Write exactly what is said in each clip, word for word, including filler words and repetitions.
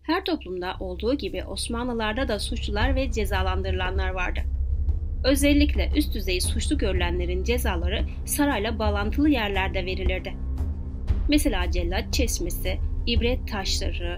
Her toplumda olduğu gibi Osmanlılarda da suçlular ve cezalandırılanlar vardı. Özellikle üst düzey suçlu görülenlerin cezaları sarayla bağlantılı yerlerde verilirdi. Mesela Cellat Çeşmesi, İbret Taşları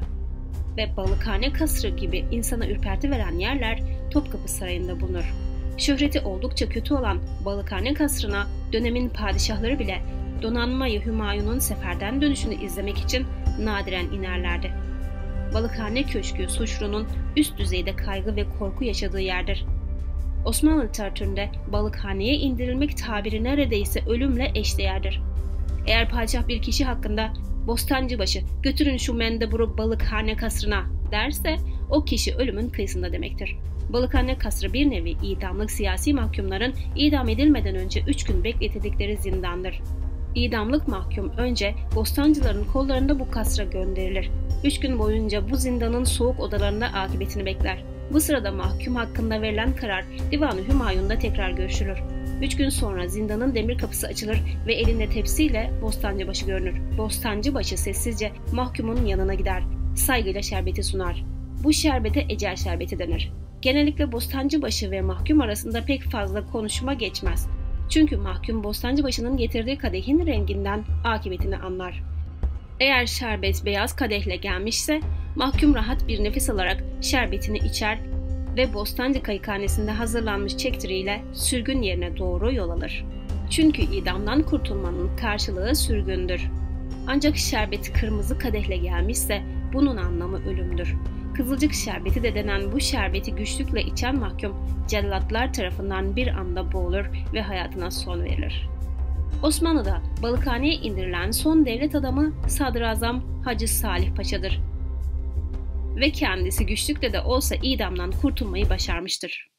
ve Balıkhane Kasrı gibi insana ürperti veren yerler Topkapı Sarayı'nda bulunur. Şöhreti oldukça kötü olan Balıkhane Kasrı'na dönemin padişahları bile donanmayı Hümayun'un seferden dönüşünü izlemek için nadiren inerlerdi. Balıkhane Köşkü suçlunun üst düzeyde kaygı ve korku yaşadığı yerdir. Osmanlı literatüründe balıkhaneye indirilmek tabiri neredeyse ölümle eşdeğerdir. Eğer padişah bir kişi hakkında "Bostancıbaşı, götürün şu mendeburu Balıkhane Kasrı'na" derse o kişi ölümün kıyısında demektir. Balıkhane Kasrı bir nevi idamlık siyasi mahkumların idam edilmeden önce üç gün bekletildikleri zindandır. İdamlık mahkum önce bostancıların kollarında bu kasra gönderilir. Üç gün boyunca bu zindanın soğuk odalarında akıbetini bekler. Bu sırada mahkum hakkında verilen karar Divan-ı Hümayun'da tekrar görüşülür. Üç gün sonra zindanın demir kapısı açılır ve elinde tepsiyle Bostancıbaşı görünür. Bostancıbaşı sessizce mahkumun yanına gider. Saygıyla şerbeti sunar. Bu şerbete ecel şerbeti denir. Genellikle Bostancıbaşı ve mahkum arasında pek fazla konuşma geçmez. Çünkü mahkum Bostancıbaşı'nın getirdiği kadehin renginden akıbetini anlar. Eğer şerbet beyaz kadehle gelmişse mahkum rahat bir nefes alarak şerbetini içer ve Bostancı Kayıkhanesi'nde hazırlanmış çektiriyle sürgün yerine doğru yol alır. Çünkü idamdan kurtulmanın karşılığı sürgündür. Ancak şerbet kırmızı kadehle gelmişse bunun anlamı ölümdür. Kızılcık şerbeti de denen bu şerbeti güçlükle içen mahkum cellatlar tarafından bir anda boğulur ve hayatına son verilir. Osmanlı'da Balıkhane'ye indirilen son devlet adamı Sadrazam Hacı Salih Paşa'dır ve kendisi güçlükle de olsa idamdan kurtulmayı başarmıştır.